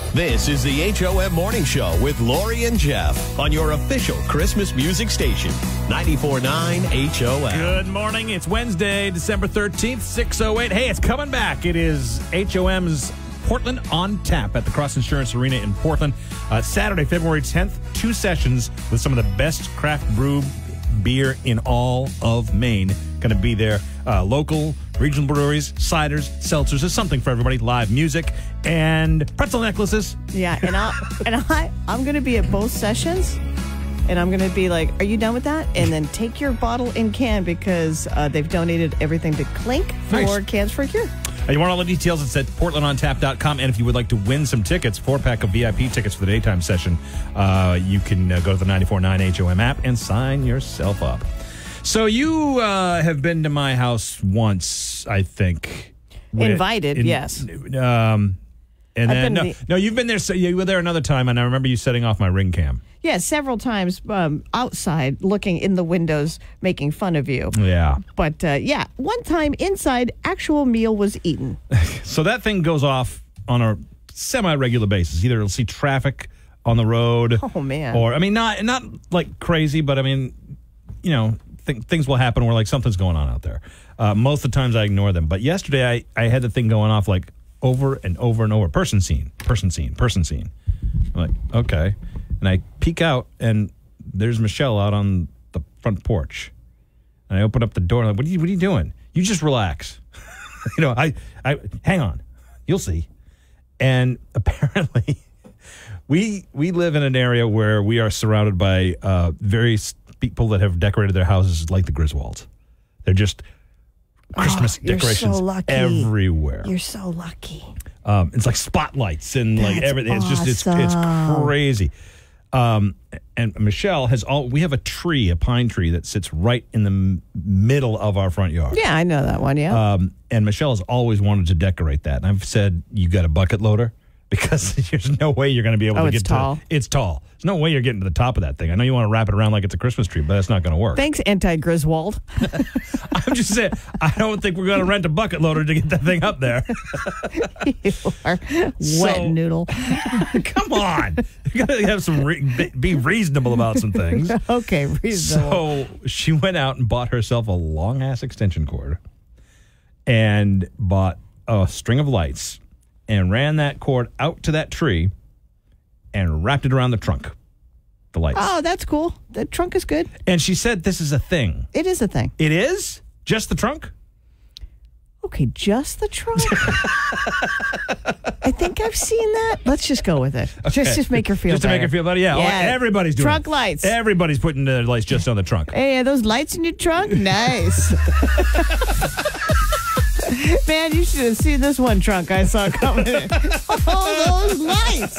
This is the HOM Morning Show with Lori and Jeff on your official Christmas music station, 94.9 HOM. Good morning. It's Wednesday, December 13th, 6:08. Hey, it's coming back. It is HOM's Portland on Tap at the Cross Insurance Arena in Portland. Saturday, February 10th, 2 sessions with some of the best craft brew beer in all of Maine. Going to be there. Local, regional breweries, ciders, seltzers. There's something for everybody. Live music and pretzel necklaces. Yeah, I'm going to be at both sessions, and I'm going to be like, "Are you done with that?" And then take your bottle in can because they've donated everything to Clink for Nice. Cans for a Cure. You want all the details? It's at portlandontap.com. And if you would like to win some tickets, 4-pack of VIP tickets for the daytime session, you can go to the 94.9 HOM app and sign yourself up. So you have been to my house once, I think. Invited, yes. And then no, you've been there. So you were there another time, and I remember you setting off my ring cam. Yeah, several times outside, looking in the windows, making fun of you. Yeah. But, one time inside, actual meal was eaten. So that thing goes off on a semi-regular basis. Either it'll see traffic on the road. Oh, man. Or, I mean, not like crazy, but I mean, you know, things will happen where like something's going on out there. Most of the times I ignore them. But yesterday I had the thing going off like over and over and over. Person seen. I'm like, okay. And I peek out, and there's Michelle out on the front porch. And I open up the door, and I'm like, what are you doing? You just relax. I hang on. You'll see. And apparently, we live in an area where we are surrounded by various people that have decorated their houses like the Griswolds. They're just Christmas decorations so lucky. everywhere. You're so lucky. It's like spotlights and like That's everything. It's just it's crazy. And Michelle we have a pine tree that sits right in the middle of our front yard. Yeah, I know that one, yeah. And Michelle has always wanted to decorate that. And I've said, you got a bucket loader? Because there's no way you're going to be able to get to it. It's tall. There's no way you're getting to the top of that thing. I know you want to wrap it around like it's a Christmas tree, but that's not going to work. Thanks, anti-Griswold. I'm just saying, I don't think we're going to rent a bucket loader to get that thing up there. You are wet noodle. Come on. You got to have some be reasonable about some things. Okay, reasonable. So she went out and bought herself a long-ass extension cord and bought a string of lights and ran that cord out to that tree and wrapped it around the trunk, the lights. Oh, that's cool. The trunk is good. And she said this is a thing. It is a thing. It is? Just the trunk? Okay, just the trunk? I think I've seen that. Let's just go with it. Okay. Just make her feel Just to better. make her feel better? Yeah. Everybody's doing trunk it. lights. Everybody's putting the lights just on the trunk. Hey, are those lights in your trunk? Nice. Man, you should have seen this one trunk I saw coming in. Oh, those lights.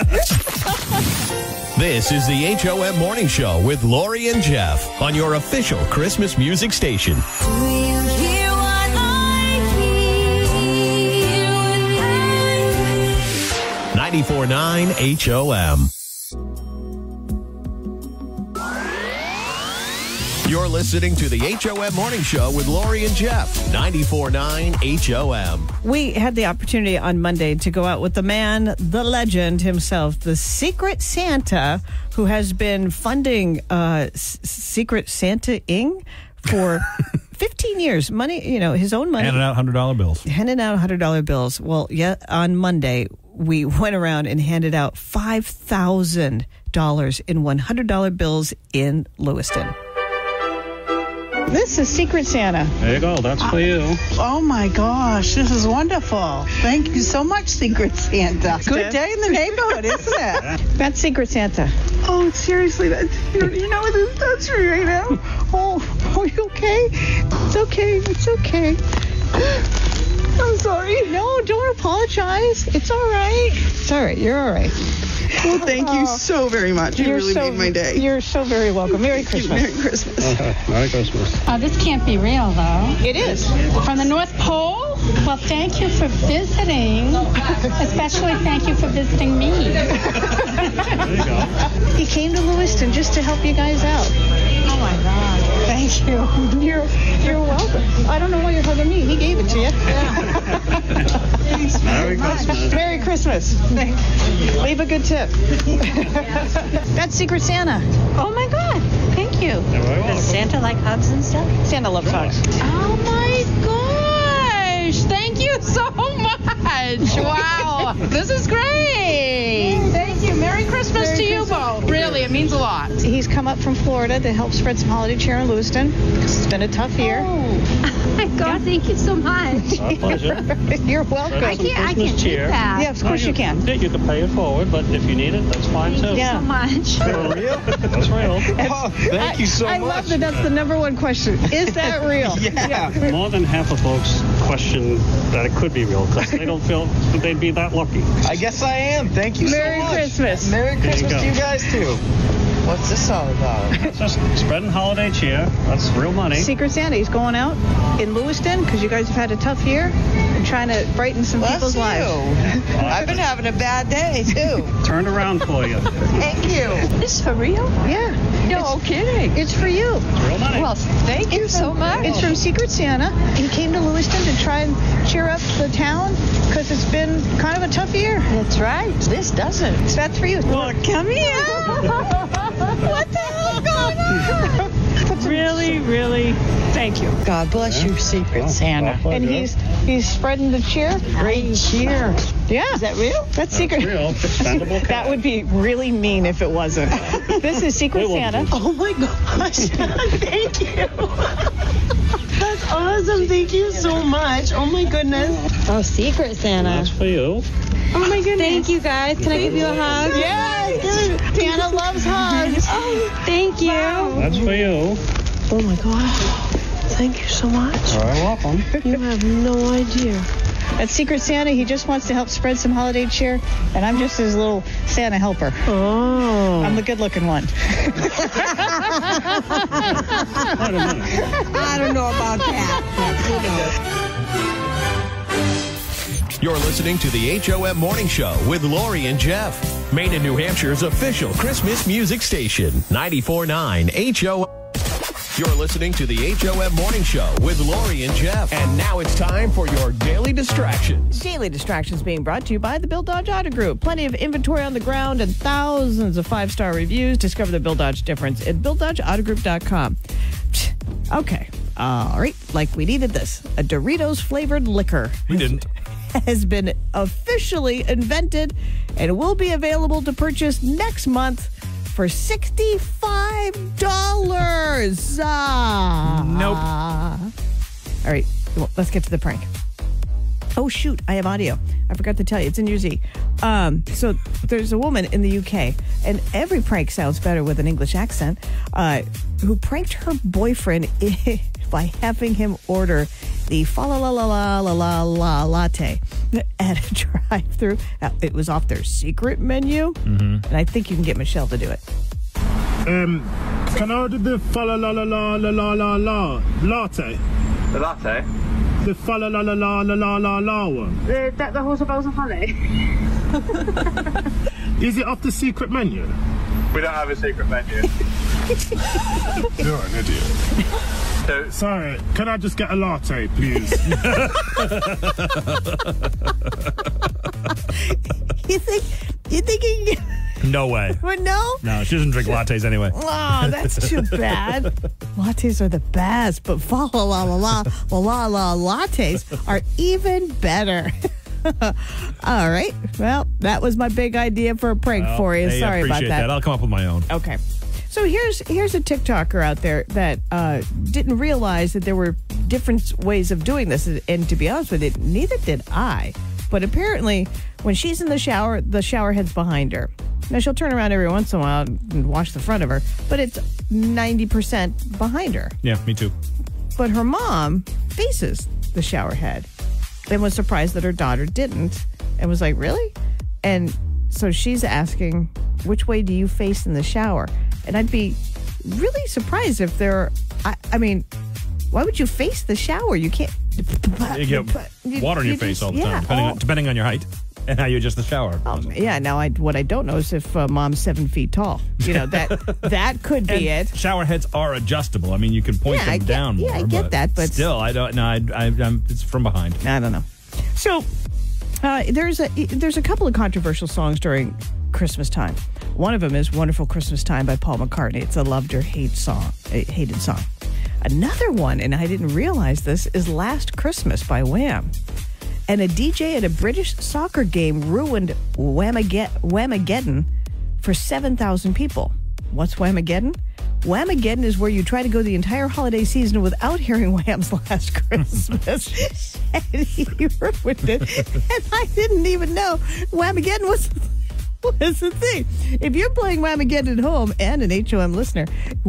This is the HOM Morning Show with Lori and Jeff on your official Christmas music station. Do you hear what I hear? 94.9 HOM. You're listening to the HOM Morning Show with Lori and Jeff, 94.9 HOM. We had the opportunity on Monday to go out with the man, the legend himself, the Secret Santa, who has been funding Secret Santa-ing for 15 years. Money, his own money. Handing out $100 bills. Handing out $100 bills. Well, yeah, on Monday, we went around and handed out $5,000 in $100 bills in Lewiston. This is Secret Santa. There you go. That's for you. Oh my gosh, this is wonderful. Thank you so much, Secret Santa. Good day in the neighborhood, isn't it? That's Secret Santa. Oh, seriously, you know what this does for you right now? Oh, are you okay? It's okay. It's okay. I'm sorry. No, don't apologize. It's all right. It's all right. You're all right. Well, thank you so very much. You really made my day. You're so very welcome. Merry Christmas. Merry Christmas. Merry Christmas. This can't be real, though. It is. From the North Pole? Well, thank you for visiting. Especially thank you for visiting me. There you go. He came to Lewiston just to help you guys out. Oh, my God. To Thank you. You're welcome. I don't know why you're hugging me. He gave it to you. Merry Christmas. Merry Christmas. Leave a good tip. That's Secret Santa. Oh my God. Thank you. You're very welcome. Does Santa like hugs and stuff? Santa loves hugs. Oh my gosh. Thank you so much. Wow. This is great. Thank you. Merry Christmas to you both. Really, it means a lot. He's come up from Florida to help spread some holiday cheer in Lewiston because it's been a tough year. Oh my God. Thank you so much. Our pleasure. You're welcome. I can't do cheer. that. Yeah, of course you can. Yeah, you can pay it forward, but if you need it, that's fine too. Yeah. So much. For real? That's real. Thank you so much. I love that that's the number one question. Is that real? Yeah. More than half of folks question that it could be real because they don't feel that they'd be that lucky. I guess I am. Thank you so much. Merry Christmas. Merry Christmas go. to you guys, too. What's this all about? It's just spreading holiday cheer. That's real money. Secret Santa, he's going out in Lewiston because you guys have had a tough year and trying to brighten some Bless people's you. lives. I've been having a bad day, too. Turned around for you. Thank you. This is for real? Yeah. No kidding. It's for you. Real money. Well, thank you so much. It's from Secret Santa. He came to Lewiston to try and cheer up the town because it's been kind of a tough year. That's right. This doesn't. So that's for you. Well, come here. What the hell's going on? Really, thank you. God bless you, Secret Santa. And he's spreading the cheer. Great cheer. Yeah. Is that real? That's Secret. Real. Expendable That would be really mean if it wasn't. This is Secret Santa. Oh my gosh. Thank you. That's awesome. Thank you so much. Oh my goodness. Oh, Secret Santa. That's for you. Oh my goodness. Thank you guys. Can I give you a hug? Yes. Santa loves hugs. Oh, thank you. That's for you. Oh my gosh. Thank you so much. You're welcome. You have no idea. That's Secret Santa. He just wants to help spread some holiday cheer, and I'm just his little Santa helper. Oh. I'm the good-looking one. Wait a minute. I don't know about that. You're listening to the HOM Morning Show with Lori and Jeff. Maine and New Hampshire's official Christmas music station, 94.9 HOM. You're listening to the HOM Morning Show with Lori and Jeff. And now it's time for your Daily Distractions. Daily Distractions being brought to you by the Bill Dodge Auto Group. Plenty of inventory on the ground and thousands of 5-star reviews. Discover the Bill Dodge difference at BillDodgeAutoGroup.com. Okay. All right. Like we needed this. A Doritos flavored liquor. We didn't. Has been officially invented and will be available to purchase next month for $65. Nope. All right, well, let's get to the prank. Oh, shoot, I have audio. I forgot to tell you. It's in your Z. So there's a woman in the UK, and every prank sounds better with an English accent, who pranked her boyfriend by having him order the fa-la-la-la-la-la-la latte at a drive-thru. It was off their secret menu, and I think you can get Michelle to do it. Can I order the fa-la-la-la-la-la-la-la latte? The latte? The fa-la-la-la-la-la-la-la one. The horse bells of honey. Is it off the secret menu? We don't have a secret menu. You're an idiot. Sorry, can I just get a latte, please? You think you can get... No way. What, no? No, she doesn't drink lattes anyway. Oh, that's too bad. Lattes are the best, but la-la-la-la-la-la lattes are even better. All right. Well, that was my big idea for a prank for you. Hey, Sorry I about appreciate that. I'll come up with my own. Okay. So here's a TikToker out there that didn't realize that there were different ways of doing this. And to be honest with you, neither did I. But apparently, when she's in the shower head's behind her. Now, she'll turn around every once in a while and wash the front of her, but it's 90% behind her. Yeah, me too. But her mom faces the shower head and was surprised that her daughter didn't and was like, really? And so she's asking, which way do you face in the shower? And I'd be really surprised if I mean, why would you face the shower? You can't. You get water in your face all the time, depending on your height And how you adjust the shower. Yeah, now what I don't know is if Mom's 7 feet tall. You know, that could be it. Shower heads are adjustable. I mean, you can point them down more. Yeah, I get that, but still, I don't know. I'm it's from behind. I don't know. So there's a couple of controversial songs during Christmas time. One of them is "Wonderful Christmas Time" by Paul McCartney. It's a loved or hated song. Another one, and I didn't realize this, is "Last Christmas" by Wham. And a DJ at a British soccer game ruined Whamageddon for 7,000 people. What's Whamageddon? Whamageddon is where you try to go the entire holiday season without hearing Wham's "Last Christmas." And he ruined it. And I didn't even know Whamageddon was the thing. If you're playing Whamageddon at home and an HOM listener,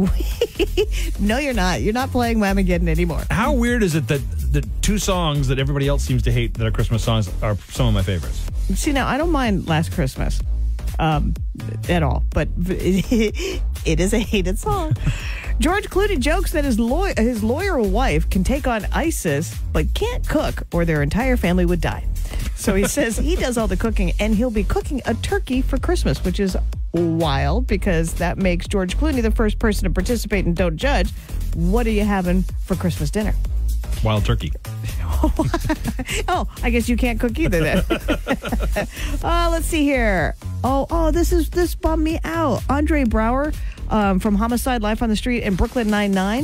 no, you're not. You're not playing Whamageddon anymore. How weird is it that the two songs that everybody else seems to hate that are Christmas songs are some of my favorites? See, now, I don't mind "Last Christmas" at all, but it is a hated song. George Clooney jokes that his lawyer wife can take on ISIS, but can't cook or their entire family would die. So he says he does all the cooking, and he'll be cooking a turkey for Christmas, which is wild because that makes George Clooney the first person to participate in Don't Judge. What are you having for Christmas dinner? Wild turkey. Oh, I guess you can't cook either then. Let's see here. This bummed me out. Andre Braugher from Homicide: Life on the Street and Brooklyn Nine-Nine.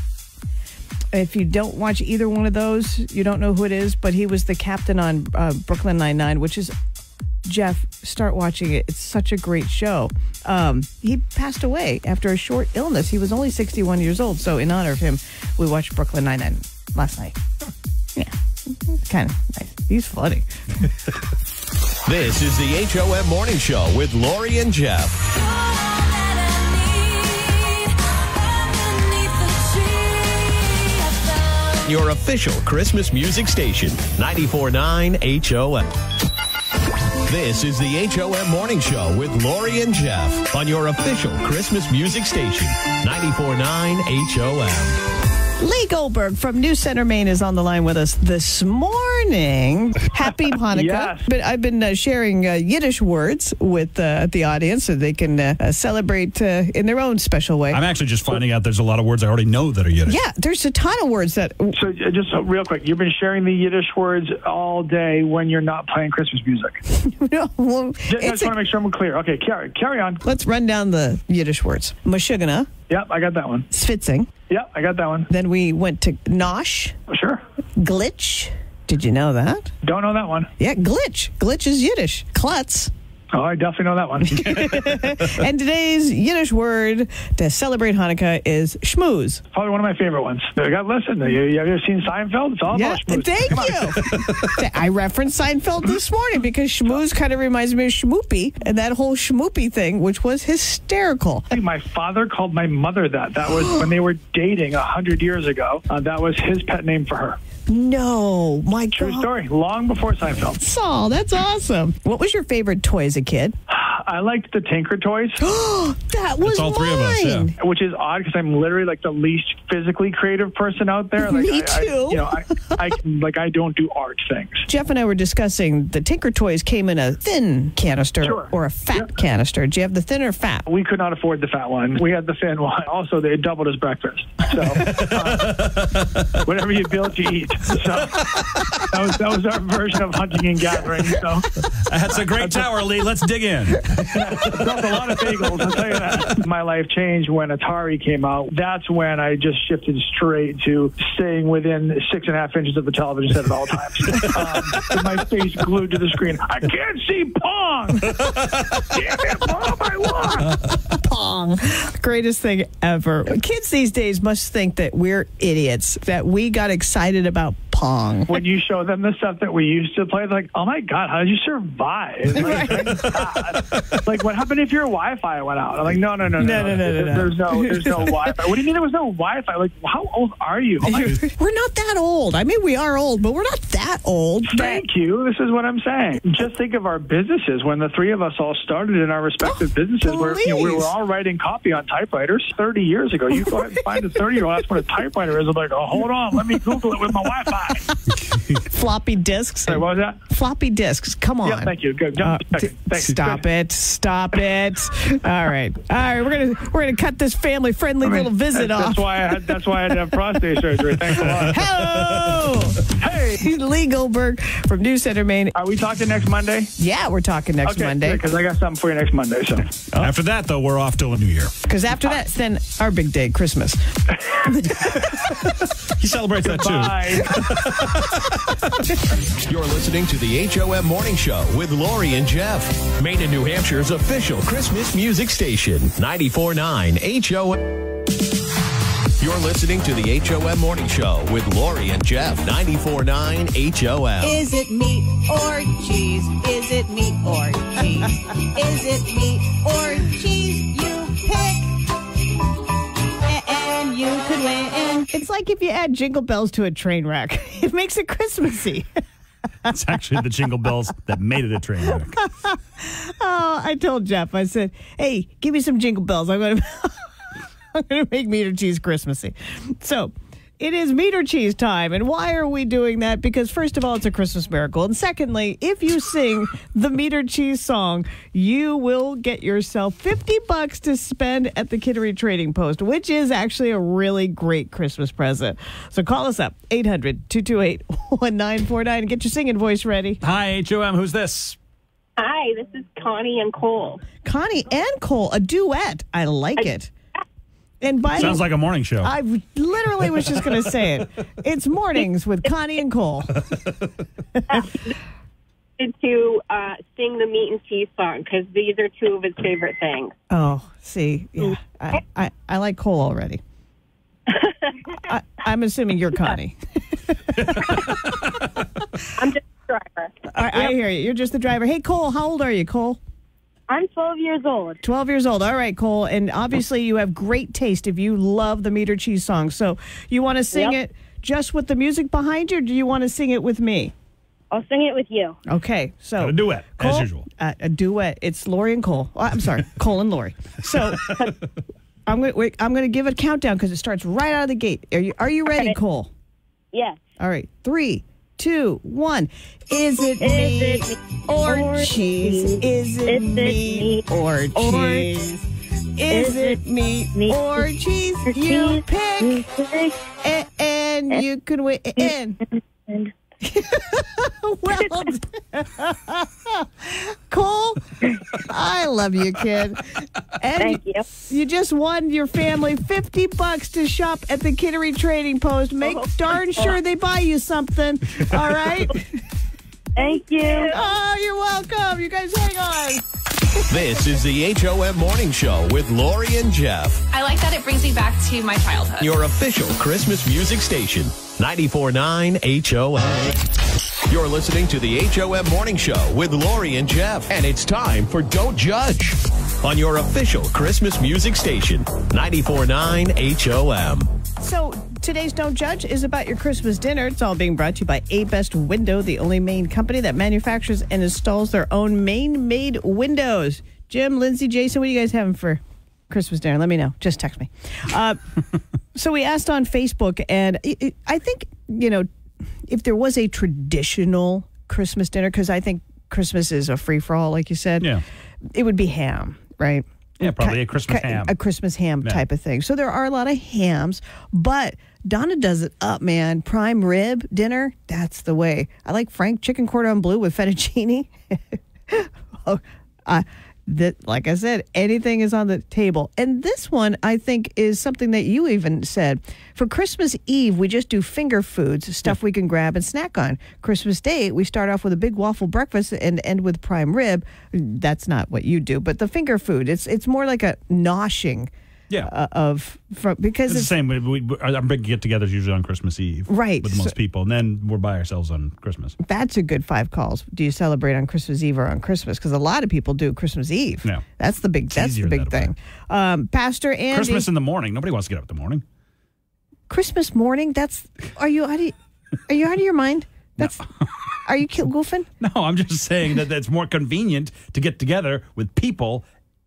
If you don't watch either one of those, you don't know who it is, but he was the captain on Brooklyn Nine-Nine, which is, Jeff, start watching it. It's such a great show. He passed away after a short illness. He was only 61 years old, so in honor of him, we watched Brooklyn Nine-Nine last night. Yeah, it's kind of nice. He's funny. This is the HOM Morning Show with Lori and Jeff. Your official Christmas music station, 94.9 HOM. This is the HOM Morning Show with Lori and Jeff on your official Christmas music station, 94.9 HOM. Lee Goldberg from New Center, Maine is on the line with us this morning. Happy Hanukkah. Yes. But I've been sharing Yiddish words with the audience so they can celebrate in their own special way. I'm actually just finding out there's a lot of words I already know that are Yiddish. Yeah, there's a ton of words that... So just real quick, you've been sharing the Yiddish words all day when you're not playing Christmas music. No, well, I just want to make sure I'm clear. Okay, carry on. Let's run down the Yiddish words. Mashugana. Yep, I got that one. Svitzing. Yep, I got that one. Then we went to Nosh. Sure. Glitch. Did you know that? Don't know that one. Yeah, glitch. Glitch is Yiddish. Klutz. Oh, I definitely know that one. And today's Yiddish word to celebrate Hanukkah is schmooze. Probably one of my favorite ones. Listen, have you ever seen Seinfeld? It's all about schmooze. Thank you. I referenced Seinfeld this morning because schmooze kind of reminds me of schmoopy and that whole schmoopy thing, which was hysterical. My father called my mother that. That was when they were dating 100 years ago. That was his pet name for her. No, my God. True story. Long before Seinfeld. Saul, that's awesome. What was your favorite toy as a kid? I liked the Tinker Toys. That was all three of us, yeah. Which is odd because I'm literally like the least physically creative person out there. Like, Me too. I don't do art things. Jeff and I were discussing the Tinker Toys came in a thin canister or a fat canister. Do you have the thin or fat? We could not afford the fat one. We had the thin one. Also, they doubled as breakfast. So whatever you build, you eat. So that was our version of hunting and gathering. So that's a great tower, Lee. Let's dig in. Built a lot of bagels, I'll tell you that. My life changed when Atari came out. That's when I just shifted straight to staying within 6.5 inches of the television set at all times. With my face glued to the screen. I can't see Pong! Damn it, Mom, I won! Pong. Greatest thing ever. Kids these days must think that we're idiots, that we got excited about Pong. When you show them the stuff that we used to play, they're like, oh my God, how did you survive? Like, what happened if your Wi-Fi went out? I'm like, no. There's no Wi-Fi. What do you mean there was no Wi-Fi? Like, how old are you? We're not that old. I mean, we are old, but we're not that old. Thank you. This is what I'm saying. Just think of our businesses. When the three of us all started in our respective businesses, we were all writing copy on typewriters 30 years ago. You go ahead and find a 30-year-old, that's what a typewriter is. I'm like, oh, hold on, let me Google it with my Wi-Fi. Floppy disks. Sorry, what was that? Floppy disks. Come on. Yeah, thank you. Good. Thanks. Stop it. All right. We're gonna cut this family-friendly little visit off. That's why I had to have prostate surgery. Thanks a lot. Hello. Hey, Lee Goldberg from News Center, Maine. Are we talking next Monday? Yeah, we're talking next Monday. Because I got something for you next Monday. So after that, though, we're off till the New Year. Because after that, then our big day, Christmas. He celebrates that too. Bye. You're listening to the HOM Morning Show with Lori and Jeff. Maine and New Hampshire's official Christmas music station, 94.9 HOM. You're listening to the HOM Morning Show with Lori and Jeff, 94.9 HOM. Is it meat or cheese? Is it meat or cheese? Is it meat or cheese? You pick, and you could win. It's like if you add Jingle Bells to a train wreck. It makes it Christmassy. It's actually the Jingle Bells that made it a train wreck. Oh, I told Jeff, I said, hey, give me some Jingle Bells. I'm going to make meat or cheese Christmassy. So it is meat or cheese time. And why are we doing that? Because first of all, it's a Christmas miracle. And secondly, if you sing the meat or cheese song, you will get yourself $50 to spend at the Kittery Trading Post, which is actually a really great Christmas present. So call us up, 800-228-1949, and get your singing voice ready. Hi, HOM. Who's this? Hi, this is Connie and Cole. Connie and Cole, a duet. I like it. And by Sounds like a morning show. I literally was just going to say it. It's mornings with Connie and Cole. To sing the meat and cheese song because these are two of his favorite things. Oh, see, yeah, I like Cole already. I'm assuming you're Connie. I'm just a driver. I hear you. You're just the driver. Hey, Cole, how old are you, Cole? I'm 12 years old. 12 years old. All right, Cole. And obviously you have great taste if you love the meat or cheese song. So you want to sing it just with the music behind you, or do you want to sing it with me? I'll sing it with you. Okay. So a duet, Cole, as usual. A duet. It's Lori and Cole. Oh, I'm sorry, Cole and Lori. So I'm going to give a countdown because it starts right out of the gate. Are you ready, Cole? Yes. All right. 3, 2, 1. Is it meat or cheese? Is it meat or cheese? Is it meat or cheese? You pick, and you can win. Well done. Cole, I love you, kid. And Thank you. You just won your family $50 to shop at the Kittery Trading Post. Make darn sure they buy you something. All right? Thank you. Oh, you're welcome. You guys hang on. This is the HOM Morning Show with Lori and Jeff. I like that it brings me back to my childhood. Your official Christmas music station, 94.9 HOM. You're listening to the HOM Morning Show with Lori and Jeff. And it's time for Don't Judge on your official Christmas music station, 94.9 HOM. So today's Don't Judge is about your Christmas dinner. It's all being brought to you by A-Best Window, the only Maine company that manufactures and installs their own Maine-made windows. Jim, Lindsay, Jason, what are you guys having for Christmas dinner? Let me know. Just text me. So we asked on Facebook, and I think, if there was a traditional Christmas dinner, because I think Christmas is a free-for-all, like you said, it would be ham, right? Yeah, probably a Christmas ham. A Christmas ham type of thing. So there are a lot of hams, but Donna does it up, man. Prime rib dinner, that's the way. I like Frank chicken cordon bleu with fettuccine. Like I said, anything is on the table. And this one, I think, is something that you even said. For Christmas Eve, we just do finger foods, stuff we can grab and snack on. Christmas Day, we start off with a big waffle breakfast and end with prime rib. That's not what you do, but the finger food, it's more like a noshing. Because it's the same. Our big get-togethers usually on Christmas Eve, right? With most people, and then we're by ourselves on Christmas. That's a good 5 calls. Do you celebrate on Christmas Eve or on Christmas? Because a lot of people do Christmas Eve. Yeah, that's the big. That's the big thing. Pastor Andy, Christmas in the morning. Nobody wants to get up in the morning. Christmas morning. Are you out of your mind? Are you goofing? No, I'm just saying that it's more convenient to get together with people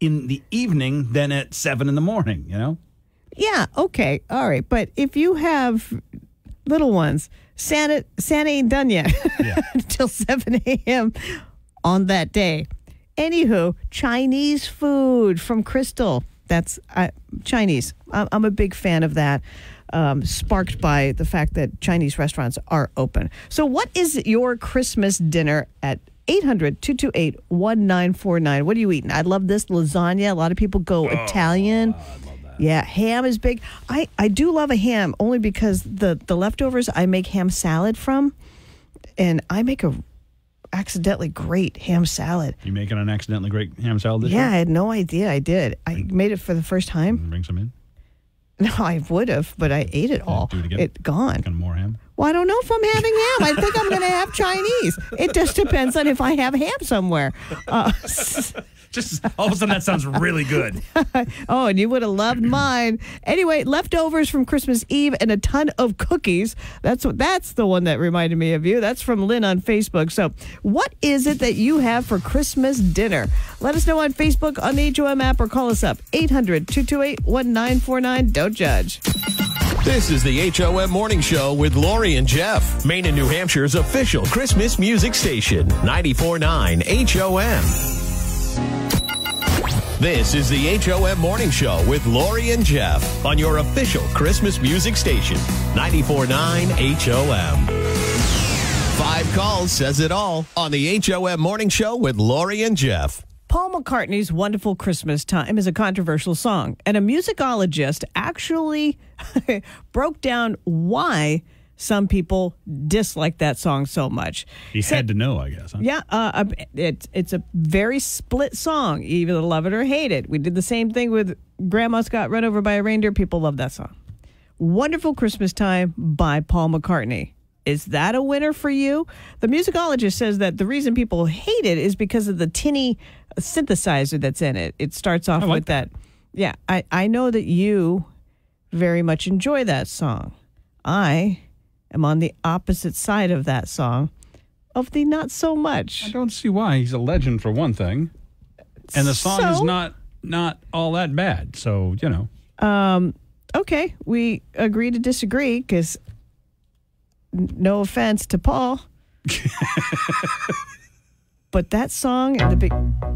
in the evening than at 7 in the morning, you know? Yeah, okay, all right. But if you have little ones, Santa ain't done yet until 7 a.m. on that day. Anywho, Chinese food from Crystal. That's Chinese. I'm a big fan of that, sparked by the fact that Chinese restaurants are open. So what is your Christmas dinner at 800-228-1949? What are you eating? I love this lasagna. A lot of people go Italian. Yeah, ham is big. I do love a ham only because the leftovers I make ham salad from, and I make a accidentally great ham salad. You making an accidentally great ham salad this year? Yeah, I had no idea I did. I made it for the first time. Bring some in? No, I would have, but I ate it all. Do it again? It gone. Kind of more ham? Well, I don't know if I'm having ham. I think I'm going to have Chinese. It just depends on if I have ham somewhere. Just all of a sudden, that sounds really good. Oh, and you would have loved mine. Anyway, leftovers from Christmas Eve and a ton of cookies. That's the one that reminded me of you. That's from Lynn on Facebook. So what is it that you have for Christmas dinner? Let us know on Facebook, on the HOM app, or call us up. 800-228-1949. Don't judge. This is the HOM Morning Show with Lori and Jeff, Maine and New Hampshire's official Christmas music station, 94.9 HOM. This is the HOM Morning Show with Lori and Jeff on your official Christmas music station, 94.9 HOM. 5 calls says it all on the HOM Morning Show with Lori and Jeff. Paul McCartney's Wonderful Christmas Time is a controversial song, and a musicologist actually broke down why some people dislike that song so much. He had to know, I guess. Huh? Yeah, it's a very split song. You either love it or hate it. We did the same thing with Grandma's Got Run Over by a Reindeer. People love that song. Wonderful Christmas Time by Paul McCartney. Is that a winner for you? The musicologist says that the reason people hate it is because of the tinny synthesizer that's in it. It starts off with that. Yeah, I know that you very much enjoy that song. I am on the opposite side of that song, of the not so much. I don't see why. He's a legend for one thing. And the song is not all that bad. So, you know. Okay, we agree to disagree because no offense to Paul. But that song and the big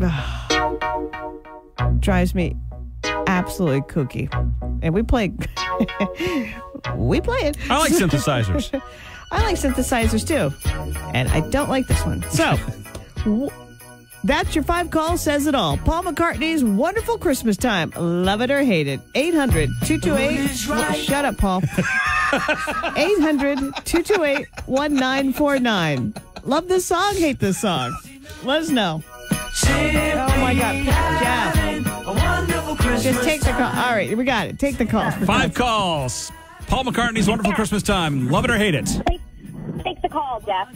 drives me absolutely kooky. And we play it. I like synthesizers. I like synthesizers too. And I don't like this one. So that's your 5 calls, says it all. Paul McCartney's Wonderful Christmas Time. Love it or hate it. 800-228. Shut up, Paul. 800-228-1949. Love this song, hate this song. Let us know. Oh my God, Jeff. Just take the call. All right, we got it. Take the call. 5 calls. Paul McCartney's Wonderful Christmas Time. Love it or hate it. Take the call, Jeff.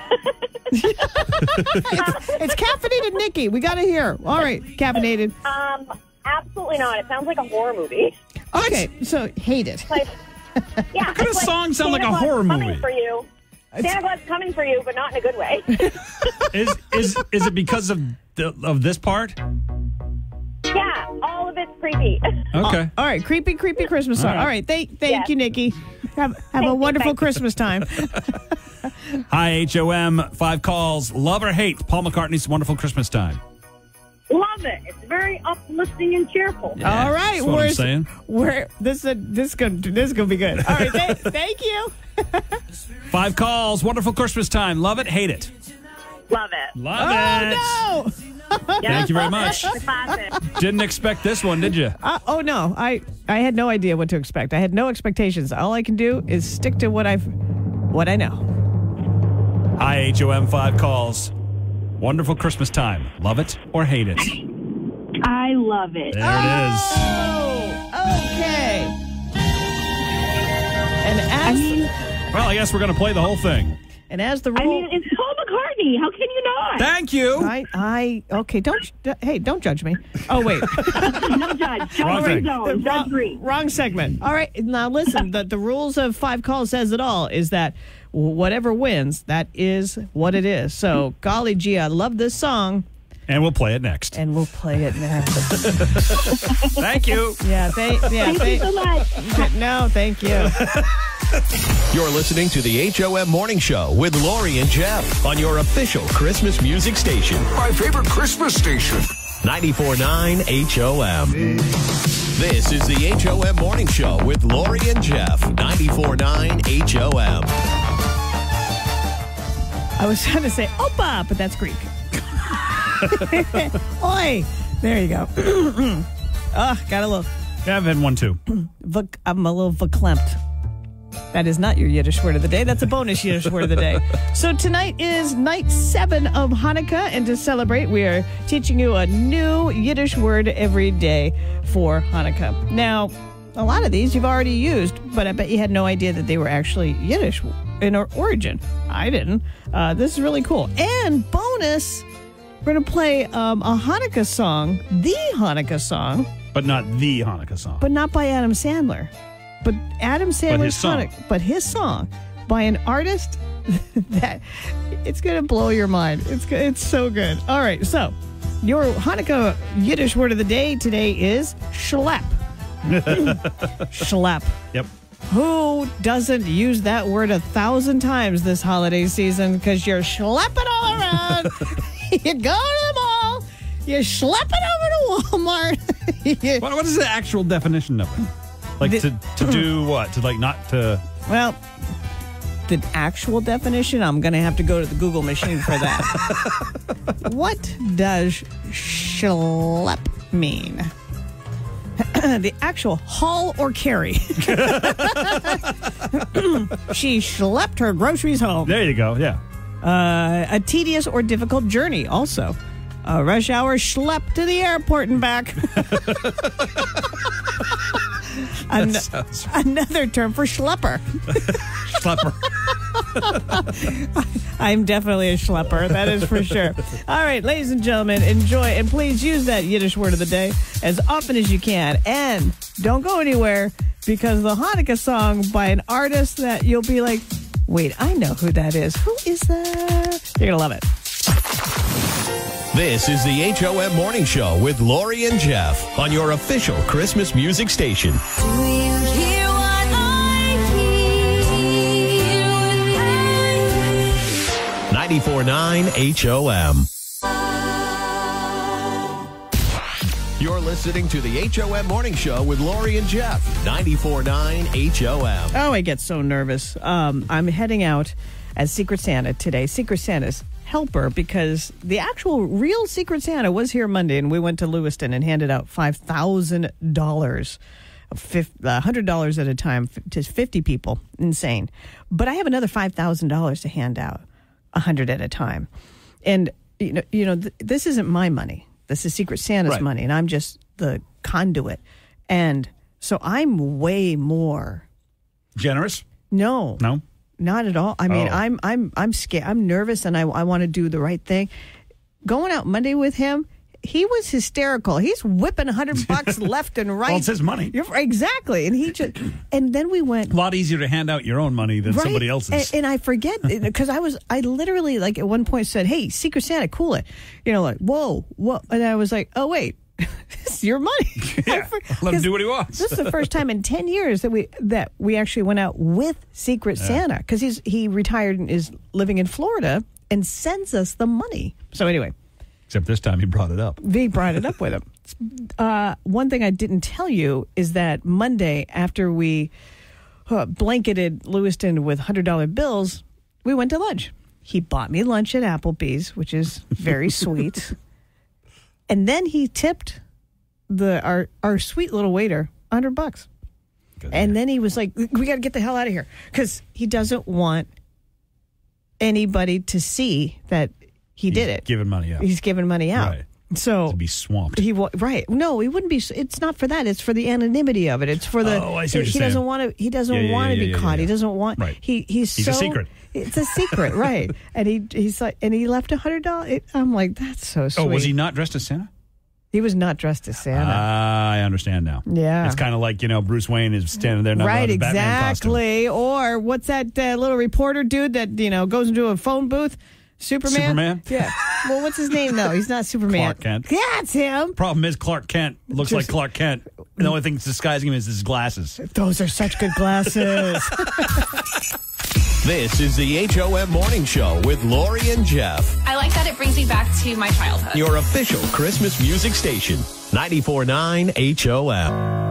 It's caffeinated Nikki. We got to hear. All right, caffeinated. Absolutely not. It sounds like a horror movie. Okay, so hate it. Yeah, how could a song sound like a horror movie? For you. Santa Claus coming for you, but not in a good way. Is it because of this part? Yeah, all of it's creepy. Okay. All right, creepy Christmas song. All right, thank you, Nikki. Have a wonderful Christmas time. Hi, HOM. 5 calls. Love or hate Paul McCartney's Wonderful Christmas Time? Love it. It's very uplifting and cheerful. Yeah, all right, that's what I'm saying. This is gonna be good. All right, thank you. 5 calls. Wonderful Christmas Time. Love it, hate it. Love it. Love it. No. Thank you very much. Didn't expect this one, did you? Oh no, I had no idea what to expect. I had no expectations. All I can do is stick to what I know. Hi, HOM. 5 calls. Wonderful Christmas Time. Love it or hate it? I love it. There it is. Oh, okay. And well, I guess we're going to play the whole thing. And as the rule, it's Paul McCartney. How can you not? Thank you. Okay. Don't judge me. Oh wait. No judge. Wrong segment. All right. Now listen. The rules of 5 calls says it all. Is that whatever wins, that is what it is. So golly gee, I love this song. And we'll play it next. And we'll play it next. Thank you. Thank you so much. No, thank you. You're listening to the HOM Morning Show with Lori and Jeff on your official Christmas music station. My favorite Christmas station. 94.9 HOM. This is the HOM Morning Show with Lori and Jeff. 94.9 HOM. I was trying to say Opa, but that's Greek. Oi. There you go. Got a little. Yeah, I've had one too. I'm a little verklempt. That is not your Yiddish word of the day. That's a bonus Yiddish word of the day. So tonight is night 7 of Hanukkah, and to celebrate, we are teaching you a new Yiddish word every day for Hanukkah. Now, a lot of these you've already used, but I bet you had no idea that they were actually Yiddish in origin. I didn't. This is really cool. And bonus, we're going to play a Hanukkah song, the Hanukkah song. But not the Hanukkah song. But not by Adam Sandler. But Adam Sandler's song. But his song by an artist that it's going to blow your mind. It's so good. All right, so your Hanukkah Yiddish word of the day today is schlep. Schlep. Yep. Who doesn't use that word 1,000 times this holiday season? Because you're schlepping all around. You go to the mall. You're schlepping over to Walmart. What is the actual definition of it? Like to do what? To like not to... Well, the actual definition, I'm going to have to go to the Google machine for that. What does schlep mean? The actual haul or carry. She schlepped her groceries home. There you go, yeah. A tedious or difficult journey also. A rush hour schlep to the airport and back. Another term for schlepper. Schlepper. I'm definitely a schlepper, that is for sure. All right, ladies and gentlemen, enjoy, and please use that Yiddish word of the day as often as you can. And don't go anywhere, because the Hanukkah song by an artist that you'll be like, wait, I know who that is. Who is that? You're going to love it. This is the HOM Morning Show with Lori and Jeff on your official Christmas music station. 94.9 HOM. You're listening to the HOM Morning Show with Lori and Jeff. 94.9 HOM. Oh, I get so nervous. I'm heading out as Secret Santa today. Secret Santa's helper, because the actual real Secret Santa was here Monday, and we went to Lewiston and handed out $5,000, $100 at a time to 50 people. Insane. But I have another $5,000 to hand out, 100 at a time. And this isn't my money. This is Secret Santa's money, and I'm just the conduit. And so I'm way more generous. No. Not at all. I mean, I'm scared. I'm nervous, and I want to do the right thing. Going out Monday with him, he was hysterical. He's whipping $100 left and right. Well, it's his money. Exactly. And and then we went. A lot easier to hand out your own money than somebody else's. And I forget, because I literally, like, at one point said, "Hey, Secret Santa, cool it." Like, whoa. And I was like, oh, wait. It's your money. Yeah, let him do what he wants. This is the first time in 10 years that we actually went out with Secret Santa, because he retired and is living in Florida and sends us the money. So anyway. Except this time he brought it up. He brought it up with him. One thing I didn't tell you is that Monday, after we blanketed Lewiston with $100 bills, we went to lunch. He bought me lunch at Applebee's, which is very sweet. And then he tipped our sweet little waiter $100. And then he was like, "We got to get the hell out of here," because he doesn't want anybody to see that he's did it. Giving money out. He's giving money out. Right. So to be swamped. Right. No, he wouldn't be. It's not for that. It's for the anonymity of it. It's for the. Oh, I see what he you're doesn't saying. want to. He doesn't want to be caught. He doesn't want. Right. He's a secret. It's a secret, right? And he's like, and he left $100. I'm like, that's so sweet. Oh, was he not dressed as Santa? He was not dressed as Santa. I understand now. Yeah. It's kind of like, Bruce Wayne is standing there not right, in his Batman costume. exactly. Or what's that little reporter dude that, goes into a phone booth? Superman? Yeah. Well, what's his name, though? He's not Superman. Clark Kent. Yeah, it's him. Problem is, Clark Kent looks like Clark Kent. The only thing that's disguising him is his glasses. Those are such good glasses. This is the HOM Morning Show with Lori and Jeff. I like that it brings me back to my childhood. Your official Christmas music station, 94.9 HOM.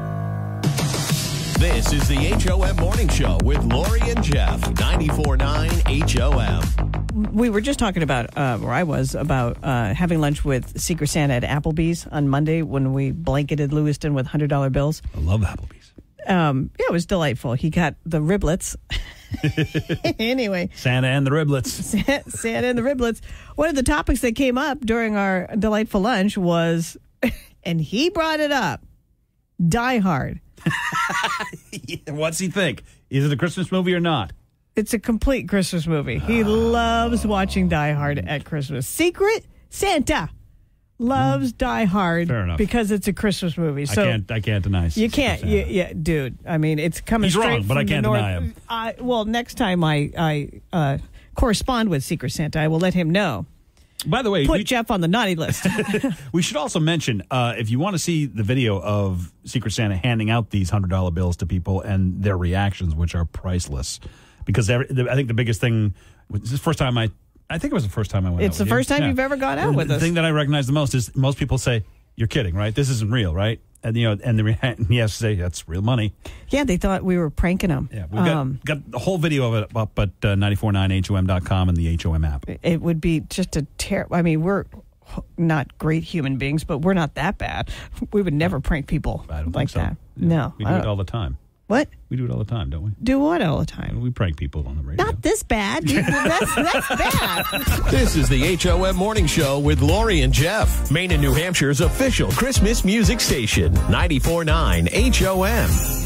This is the HOM Morning Show with Lori and Jeff, 94.9 HOM. We were just talking about, or I was, about having lunch with Secret Santa at Applebee's on Monday when we blanketed Lewiston with $100 bills. I love Applebee's. Yeah, it was delightful. He got the riblets. Anyway. Santa and the riblets. Santa and the riblets. One of the topics that came up during our delightful lunch was, and he brought it up, Die Hard. What's he think? Is it a Christmas movie or not? It's a complete Christmas movie. He loves watching Die Hard at Christmas. Secret Santa loves Die Hard because it's a Christmas movie. So I can't deny. You can't. Yeah, dude. I mean, it's coming. He's straight wrong, but from I can't the north. deny him. Well, next time I correspond with Secret Santa, I will let him know. By the way, put Jeff on the naughty list. We should also mention, if you want to see the video of Secret Santa handing out these $100 bills to people and their reactions, which are priceless, because I think the biggest thing, this is the first time I think it was the first time I went out with you. It's the first time you've ever gone out with us. The thing that I recognize the most is most people say, "You're kidding, right? This isn't real, right?" And he has to say, "That's real money." Yeah, they thought we were pranking them. Yeah, we've got the whole video of it up at 949HOM.com and the HOM app. It would be just a terrible. I mean, we're not great human beings, but we're not that bad. We would never prank people like that. Yeah. No, we do it all the time. What? We do it all the time, don't we? Do what all the time? We prank people on the radio. Not this bad. That's bad. This is the HOM Morning Show with Lori and Jeff, Maine and New Hampshire's official Christmas music station, 94.9 HOM.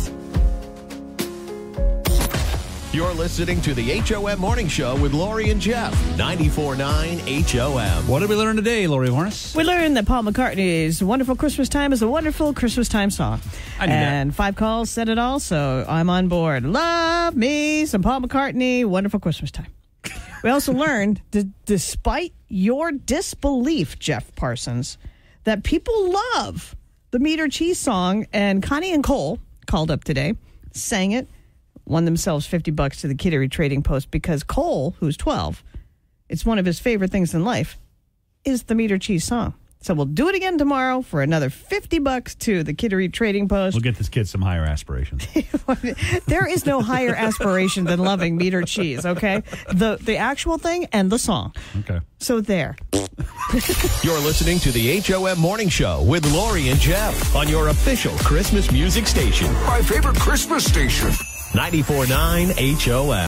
You're listening to the HOM Morning Show with Lori and Jeff, 94.9 HOM. What did we learn today, Lori Hornis? We learned that Paul McCartney's Wonderful Christmas Time is a wonderful Christmas time song. I knew and that. 5 calls said it all, so I'm on board. Love me some Paul McCartney, Wonderful Christmas Time. We also learned that despite your disbelief, Jeff Parsons, that people love the Meat or Cheese song, and Connie and Cole called up today, sang it, won themselves $50 to the Kittery Trading Post because Cole, who's 12, it's one of his favorite things in life, is the Meat or Cheese song. So we'll do it again tomorrow for another $50 to the Kittery Trading Post. We'll get this kid some higher aspirations. There is no higher aspiration than loving meat or cheese, okay? The actual thing and the song. Okay. So there. You're listening to the HOM Morning Show with Lori and Jeff on your official Christmas music station. My favorite Christmas station. 94.9 HOM.